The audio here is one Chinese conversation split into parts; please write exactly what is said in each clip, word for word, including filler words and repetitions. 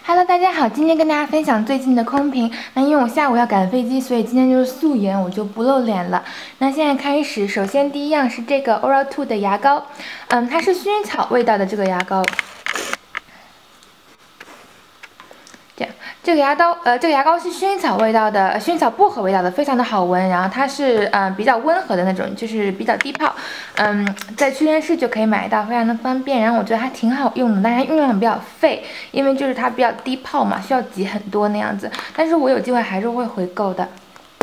Hello， 大家好，今天跟大家分享最近的空瓶。那因为我下午要赶飞机，所以今天就是素颜，我就不露脸了。那现在开始，首先第一样是这个 Oral Two 的牙膏，嗯，它是薰衣草味道的这个牙膏。这样，这个牙膏，呃，这个牙膏是薰衣草味道的，薰衣草薄荷味道的，非常的好闻。然后它是嗯、呃、比较温和的那种，就是比较低泡，嗯，在屈臣氏就可以买到，非常的方便。然后我觉得它挺好用的，但是它用量比较费，因为就是它比较低泡嘛，需要挤很多那样子。但是我有机会还是会回购的。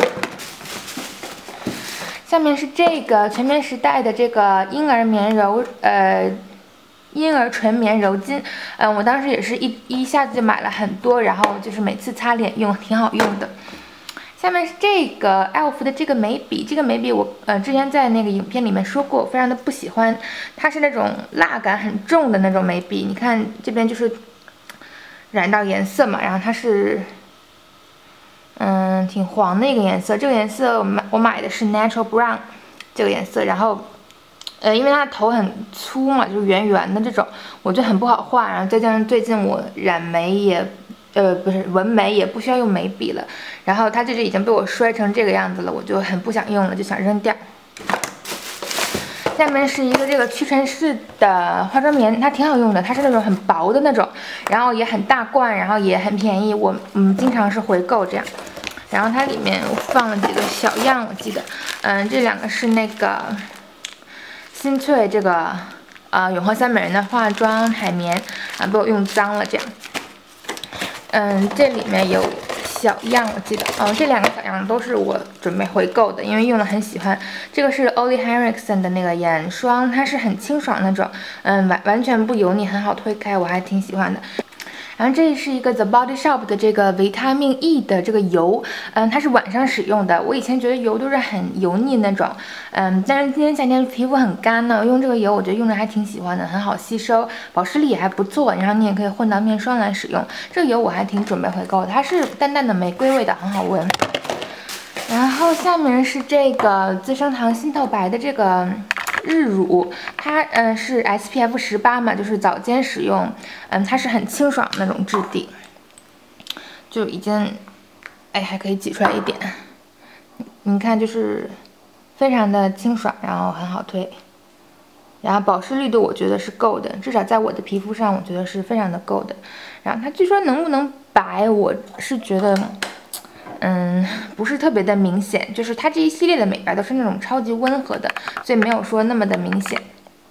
下面是这个全棉时代的这个婴儿棉柔，呃。婴儿纯棉柔巾，嗯，我当时也是一一下子就买了很多，然后就是每次擦脸用，挺好用的。下面是这个 L F 的这个眉笔，这个眉笔我呃之前在那个影片里面说过，我非常的不喜欢，它是那种蜡感很重的那种眉笔。你看这边就是染到颜色嘛，然后它是嗯挺黄的一个颜色，这个颜色我买我买的是 Natural Brown 这个颜色，然后。呃，因为它的头很粗嘛，就是圆圆的这种，我觉得很不好画。然后再加上最近我染眉也，呃，不是纹眉也不需要用眉笔了。然后它这里已经被我摔成这个样子了，我就很不想用了，就想扔掉。下面是一个这个屈臣氏的化妆棉，它挺好用的，它是那种很薄的那种，然后也很大罐，然后也很便宜，我嗯经常是回购这样。然后它里面我放了几个小样，我记得，嗯，这两个是那个。新萃这个呃永和三美人的化妆海绵啊，被我用脏了这样。嗯，这里面有小样，我记得，嗯，这两个小样都是我准备回购的，因为用了很喜欢。这个是 Ole Henriksen 的那个眼霜，它是很清爽那种，嗯，完完全不油腻，很好推开，我还挺喜欢的。然后这是一个 The Body Shop 的这个维他命 E 的这个油，嗯，它是晚上使用的。我以前觉得油都是很油腻那种，嗯，但是今年夏天皮肤很干呢，用这个油我觉得用着还挺喜欢的，很好吸收，保湿力也还不错。然后你也可以混到面霜来使用。这个油我还挺准备回购的，它是淡淡的玫瑰味道，很好闻。然后下面是这个资生堂新透白的这个。日乳，它嗯、呃、是 S P F 十八嘛，就是早间使用，嗯，它是很清爽那种质地，就已经，哎，还可以挤出来一点，你看就是非常的清爽，然后很好推，然后保湿力度我觉得是够的，至少在我的皮肤上我觉得是非常的够的。然后它据说能不能白，我是觉得。嗯，不是特别的明显，就是它这一系列的美白都是那种超级温和的，所以没有说那么的明显。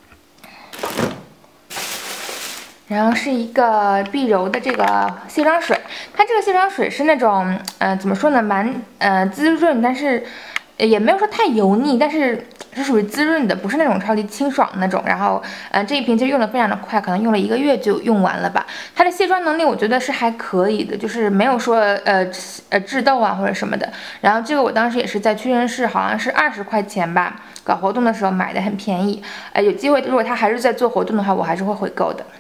然后是一个碧柔的这个卸妆水，它这个卸妆水是那种，呃，怎么说呢，蛮呃滋润，但是也没有说太油腻，但是是属于滋润的，不是那种超级清爽的那种。然后，呃，这一瓶其实用的非常的快，可能用了一个月就用完了吧。它的卸妆能力我觉得是还可以的，就是没有说呃呃致痘啊或者什么的。然后这个我当时也是在屈臣氏，好像是二十块钱吧，搞活动的时候买的，很便宜。呃，有机会如果它还是在做活动的话，我还是会回购的。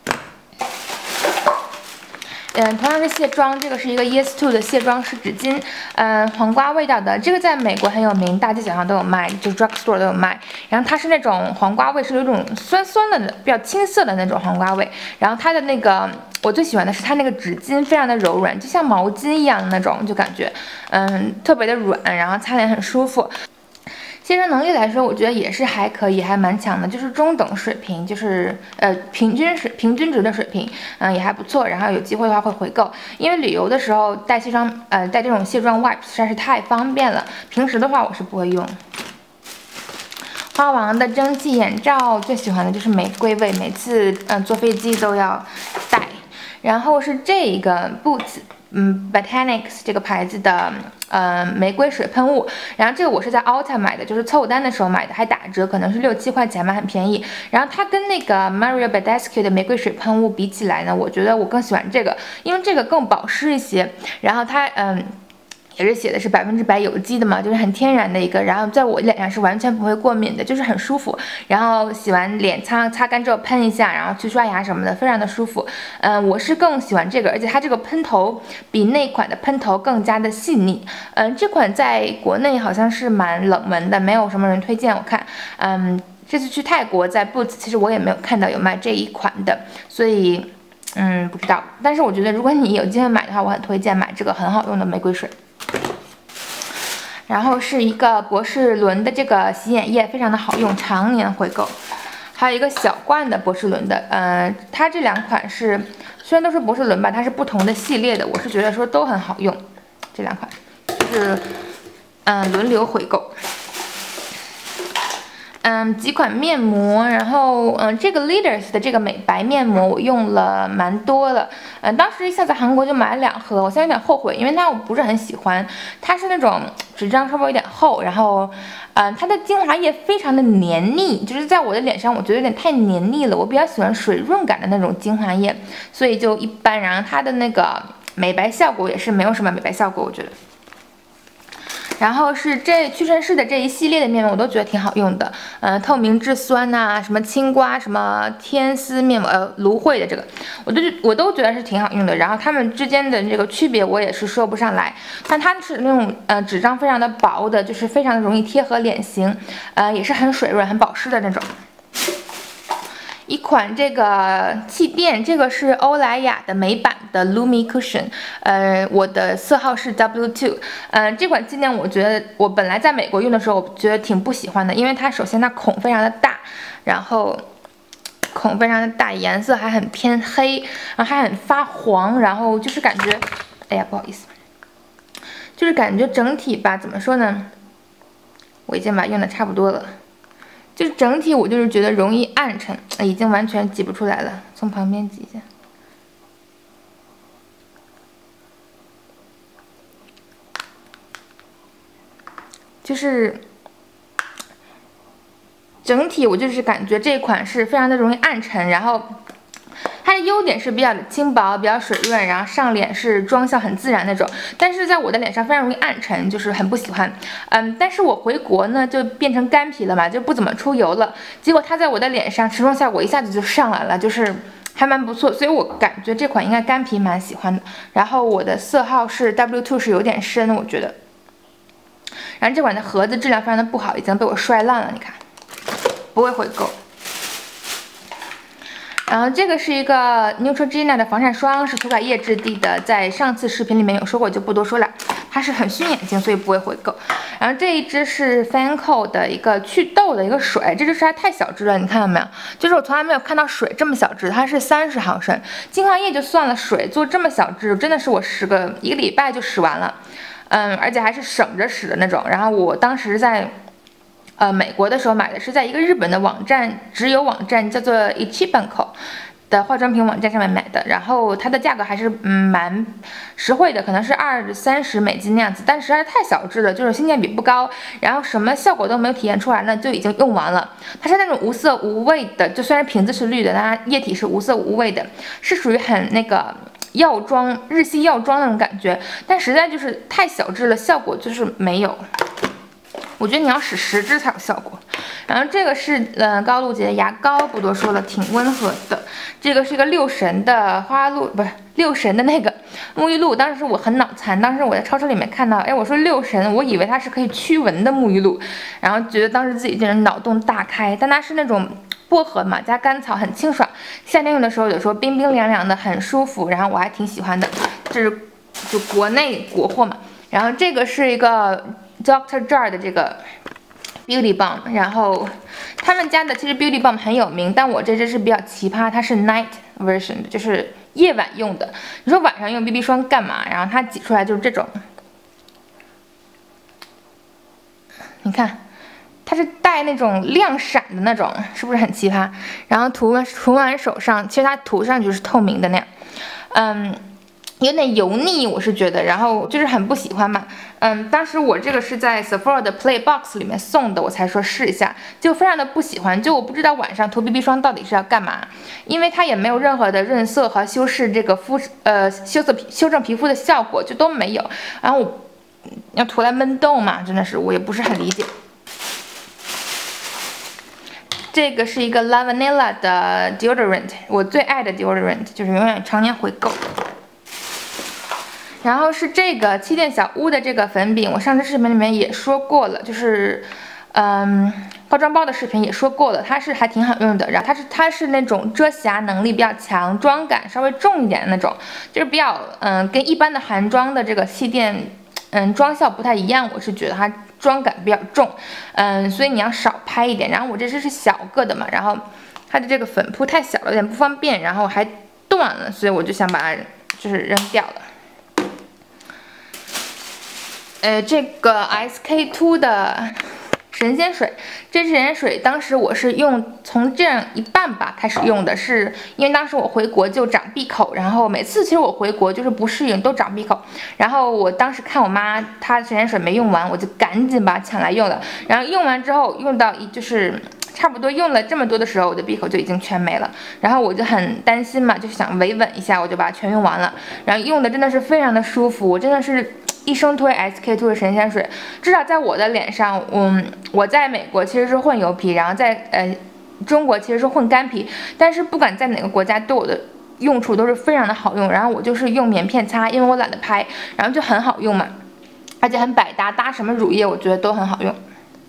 嗯，同样是卸妆，这个是一个 Yes To 的卸妆湿纸巾，嗯，黄瓜味道的，这个在美国很有名，大街小巷都有卖，就 drugstore 都有卖。然后它是那种黄瓜味，是有一种酸酸的、比较青涩的那种黄瓜味。然后它的那个，我最喜欢的是它那个纸巾非常的柔软，就像毛巾一样的那种，就感觉，嗯，特别的软，然后擦脸很舒服。卸妆能力来说，我觉得也是还可以，还蛮强的，就是中等水平，就是呃平均水平均值的水平，嗯、呃、也还不错。然后有机会的话会回购，因为旅游的时候带卸妆呃带这种卸妆 wipes 实在是太方便了，平时的话我是不会用。花王的蒸汽眼罩最喜欢的就是玫瑰味，每次嗯、呃、坐飞机都要带。然后是这个 Boots。嗯 ，Botanics 这个牌子的呃玫瑰水喷雾，然后这个我是在 Ulta 买的，就是凑单的时候买的，还打折，可能是六七块钱吧，很便宜。然后它跟那个 Mario Badescu 的玫瑰水喷雾比起来呢，我觉得我更喜欢这个，因为这个更保湿一些。然后它嗯。也是写的是百分之百有机的嘛，就是很天然的一个，然后在我脸上是完全不会过敏的，就是很舒服。然后洗完脸擦擦干之后喷一下，然后去刷牙什么的，非常的舒服。嗯、呃，我是更喜欢这个，而且它这个喷头比那款的喷头更加的细腻。嗯、呃，这款在国内好像是蛮冷门的，没有什么人推荐我看。嗯，这次去泰国在 Boots， 其实我也没有看到有卖这一款的，所以。 嗯，不知道。但是我觉得如果你有机会买的话，我很推荐买这个很好用的玫瑰水。然后是一个博士伦的这个洗眼液，非常的好用，常年回购。还有一个小罐的博士伦的，呃，它这两款是虽然都是博士伦吧，它是不同的系列的，我是觉得说都很好用，这两款就是嗯、呃、轮流回购。嗯，几款面膜，然后嗯，这个 Leaders 的这个美白面膜我用了蛮多了，嗯，当时一下在韩国就买了两盒，我现在有点后悔，因为它我不是很喜欢，它是那种纸张稍微有点厚，然后嗯，它的精华液非常的黏腻，就是在我的脸上我觉得有点太黏腻了，我比较喜欢水润感的那种精华液，所以就一般，然后它的那个美白效果也是没有什么美白效果，我觉得。然后是这屈臣氏的这一系列的面膜，我都觉得挺好用的。嗯、呃，透明质酸呐、啊，什么青瓜，什么天丝面膜，呃，芦荟的这个，我都我都觉得是挺好用的。然后它们之间的这个区别我也是说不上来，但它是那种呃纸张非常的薄的，就是非常的容易贴合脸型，呃，也是很水润、很保湿的那种。一款这个气垫，这个是欧莱雅的美版的 Lumi Cushion， 呃，我的色号是 W 二， 呃，这款气垫我觉得我本来在美国用的时候，我觉得挺不喜欢的，因为它首先它孔非常的大，然后孔非常的大，颜色还很偏黑，然后还很发黄，然后就是感觉，哎呀，不好意思，就是感觉整体吧，怎么说呢？我已经把它用的差不多了。就是整体我就是觉得容易暗沉，已经完全挤不出来了，从旁边挤一下。就是整体我就是感觉这款是非常的容易暗沉，然后它的优点是比较的轻薄，比较水润，然后上脸是妆效很自然那种，但是在我的脸上非常容易暗沉，就是很不喜欢。嗯，但是我回国呢就变成干皮了嘛，就不怎么出油了，结果它在我的脸上持妆效果一下子就上来了，就是还蛮不错，所以我感觉这款应该干皮蛮喜欢的。然后我的色号是 W 二， 是有点深，我觉得。然后这款的盒子质量非常的不好，已经被我摔烂了，你看，不会回购。然后这个是一个 Neutrogena 的防晒霜，是涂改液质地的，在上次视频里面有说过，就不多说了。它是很熏眼睛，所以不会回购。然后这一支是 Fancl 的一个祛痘的一个水，这支实在太小支了，你看到没有？就是我从来没有看到水这么小支，它是三十毫升，精华液就算了，水做这么小支，真的是我使个一个礼拜就使完了，嗯，而且还是省着使的那种。然后我当时在。呃，美国的时候买的是在一个日本的网站，直邮网站叫做 Ichibanko 的化妆品网站上面买的，然后它的价格还是嗯蛮实惠的，可能是二三十美金那样子，但实在是太小支了，就是性价比不高，然后什么效果都没有体现出来呢，就已经用完了。它是那种无色无味的，就虽然瓶子是绿的，但它液体是无色无味的，是属于很那个药妆日系药妆那种感觉，但实在就是太小支了，效果就是没有。我觉得你要使十支才有效果。然后这个是呃高露洁的牙膏，不多说了，挺温和的。这个是一个六神的花露，不是六神的那个沐浴露。当时我很脑残，当时我在超市里面看到，哎，我说六神，我以为它是可以驱蚊的沐浴露，然后觉得当时自己真是脑洞大开。但它是那种薄荷嘛加甘草，很清爽，夏天用的时候有时候冰冰凉凉的，很舒服。然后我还挺喜欢的，这是就国内国货嘛。然后这个是一个。Doctor Jar 的这个 Beauty Balm， 然后他们家的其实 Beauty Balm 很有名，但我这支是比较奇葩，它是 Night Version 的，就是夜晚用的。你说晚上用 B B 霜干嘛？然后它挤出来就是这种，你看，它是带那种亮闪的那种，是不是很奇葩？然后涂完涂完手上，其实它涂上去就是透明的那样，嗯。有点油腻，我是觉得，然后就是很不喜欢嘛。嗯，当时我这个是在 Sephora 的 Play Box 里面送的，我才说试一下，就非常的不喜欢。就我不知道晚上涂 B B 霜到底是要干嘛，因为它也没有任何的润色和修饰这个肤呃修色修正皮肤的效果，就都没有。然后我要涂来闷痘嘛，真的是我也不是很理解。这个是一个 La Vanilla 的 Deodorant， 我最爱的 Deodorant， 就是永远常年回购。然后是这个气垫小屋的这个粉饼，我上次视频里面也说过了，就是，嗯， 化妆包的视频也说过了，它是还挺好用的。然后它是它是那种遮瑕能力比较强，妆感稍微重一点的那种，就是比较嗯跟一般的韩妆的这个气垫嗯妆效不太一样，我是觉得它妆感比较重，嗯，所以你要少拍一点。然后我这支是小个的嘛，然后它的这个粉扑太小了，有点不方便，然后还断了，所以我就想把它就是扔掉了。呃，这个 S K two 的神仙水，这支神仙水当时我是用从这样一半吧开始用的，是因为当时我回国就长闭口，然后每次其实我回国就是不适应都长闭口，然后我当时看我妈她神仙水没用完，我就赶紧把它抢来用了，然后用完之后用到一就是差不多用了这么多的时候，我的闭口就已经全没了，然后我就很担心嘛，就是想维稳一下，我就把它全用完了，然后用的真的是非常的舒服，我真的是一生推 S K two 的神仙水，至少在我的脸上，嗯，我在美国其实是混油皮，然后在呃中国其实是混干皮，但是不管在哪个国家对我的用处都是非常的好用。然后我就是用棉片擦，因为我懒得拍，然后就很好用嘛，而且很百搭，搭什么乳液我觉得都很好用。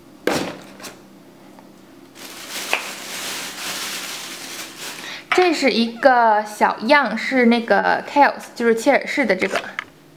这是一个小样，是那个 Kiehl's， 就是切尔氏的这个。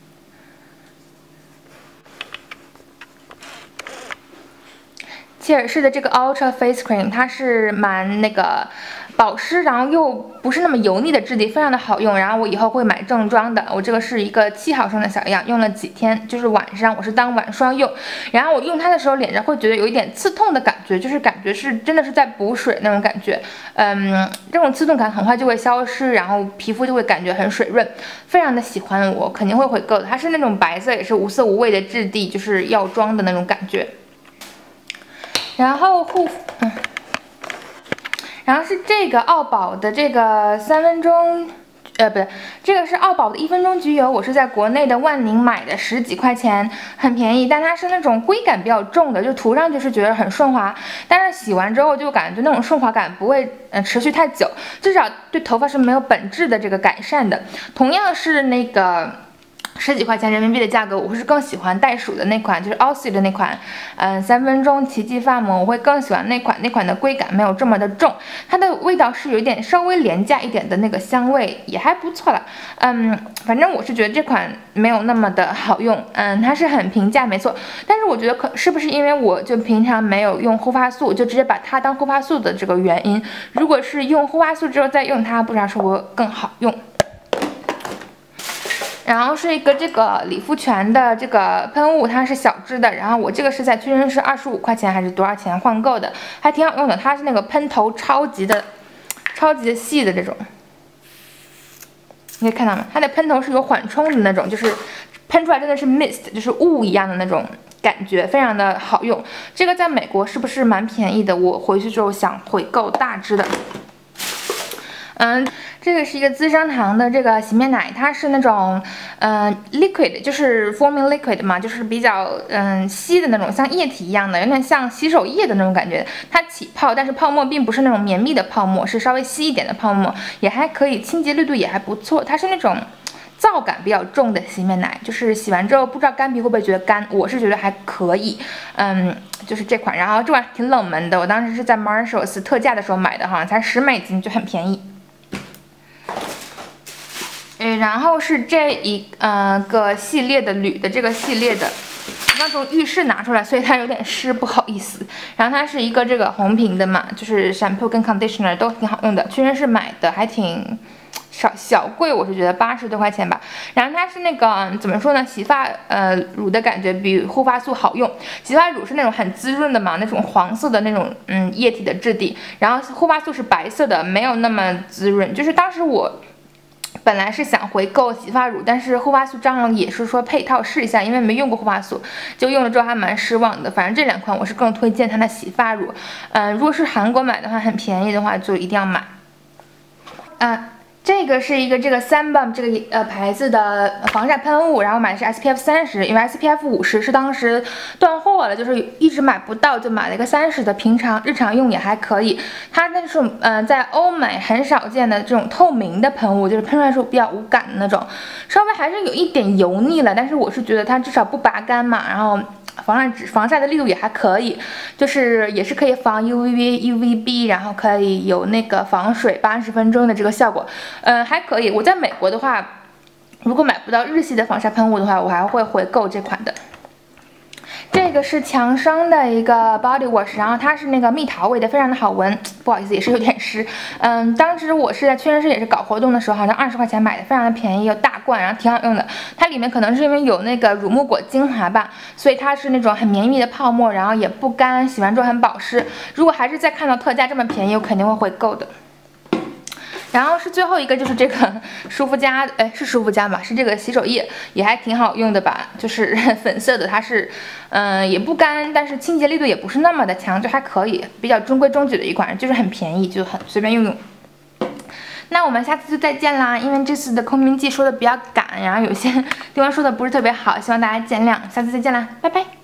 切尔氏的这个 Ultra Face Cream， 它是蛮那个保湿，然后又不是那么油腻的质地，非常的好用。然后我以后会买正装的，我这个是一个七毫升的小样，用了几天，就是晚上我是当晚霜用。然后我用它的时候，脸上会觉得有一点刺痛的感觉，就是感觉是真的是在补水那种感觉。嗯，这种刺痛感很快就会消失，然后皮肤就会感觉很水润，非常的喜欢，我肯定会回购的。它是那种白色，也是无色无味的质地，就是药妆的那种感觉。然后护，嗯，然后是这个奥宝的这个三分钟，呃，不对，这个是奥宝的一分钟焗油，我是在国内的万宁买的，十几块钱，很便宜，但它是那种灰感比较重的，就涂上去是觉得很顺滑，但是洗完之后就感觉那种顺滑感不会呃持续太久，至少对头发是没有本质的这个改善的。同样是那个。十几块钱人民币的价格，我是更喜欢袋鼠的那款，就是 Josie 的那款，嗯，三分钟奇迹发膜，我会更喜欢那款，那款的硅感没有这么的重，它的味道是有一点稍微廉价一点的那个香味，也还不错了，嗯，反正我是觉得这款没有那么的好用，嗯，它是很平价没错，但是我觉得可是不是因为我就平常没有用护发素，就直接把它当护发素的这个原因，如果是用护发素之后再用它，不知道是否更好用。然后是一个这个理肤泉的这个喷雾，它是小支的，然后我这个是在屈臣氏二十五块钱还是多少钱换购的，还挺好用的。它是那个喷头超级的、超级的细的这种，你可以看到吗？它的喷头是有缓冲的那种，就是喷出来真的是 mist， 就是雾一样的那种感觉，非常的好用。这个在美国是不是蛮便宜的？我回去之后想回购大支的。嗯，这个是一个资生堂的这个洗面奶，它是那种嗯、呃、liquid， 就是 forming liquid 嘛，就是比较嗯稀的那种，像液体一样的，有点像洗手液的那种感觉。它起泡，但是泡沫并不是那种绵密的泡沫，是稍微稀一点的泡沫，也还可以，清洁力度也还不错。它是那种皂感比较重的洗面奶，就是洗完之后不知道干皮会不会觉得干，我是觉得还可以。嗯，就是这款，然后这款挺冷门的，我当时是在 Marshalls 特价的时候买的，好像才十美金，就很便宜。诶，然后是这一呃个系列的铝的这个系列的，刚从浴室拿出来，所以它有点湿，不好意思。然后它是一个这个红瓶的嘛，就是 shampoo 跟 conditioner 都挺好用的，屈臣氏买的还挺小小贵，我是觉得八十多块钱吧。然后它是那个怎么说呢，洗发呃乳的感觉比护发素好用，洗发乳是那种很滋润的嘛，那种黄色的那种嗯液体的质地，然后护发素是白色的，没有那么滋润。就是当时我。本来是想回购洗发乳，但是护发素蟑螂也是说配套试一下，因为没用过护发素，就用了之后还蛮失望的。反正这两款我是更推荐它的洗发乳，嗯、呃，如果是韩国买的话，很便宜的话就一定要买。嗯、呃。这个是一个这个 Sunbum 这个呃牌子的防晒喷雾，然后买的是 S P F 三十，因为 S P F 五十是当时断货了，就是一直买不到，就买了一个三十的，平常日常用也还可以。它那种呃在欧美很少见的这种透明的喷雾，就是喷出来时候比较无感的那种，稍微还是有一点油腻了，但是我是觉得它至少不拔干嘛，然后。 防晒纸防晒的力度也还可以，就是也是可以防 U V A、U V B， 然后可以有那个防水八十分钟的这个效果，嗯，还可以。我在美国的话，如果买不到日系的防晒喷雾的话，我还会回购这款的。这个是强生的一个 body wash， 然后它是那个蜜桃味的，非常的好闻。不好意思，也是有点湿。嗯，当时我是在屈臣氏也是搞活动的时候，好像二十块钱买的，非常的便宜，有大罐，然后挺好用的。它里面可能是因为有那个乳木果精华吧，所以它是那种很绵密的泡沫，然后也不干，洗完之后很保湿。如果还是再看到特价这么便宜，我肯定会回购的。然后是最后一个，就是这个舒肤佳，哎，是舒肤佳吧？是这个洗手液，也还挺好用的吧？就是粉色的，它是，嗯、呃，也不干，但是清洁力度也不是那么的强，就还可以，比较中规中矩的一款，就是很便宜，就很随便用用。那我们下次就再见啦！因为这次的空瓶记说的比较赶，然后有些地方说的不是特别好，希望大家见谅。下次再见啦，拜拜。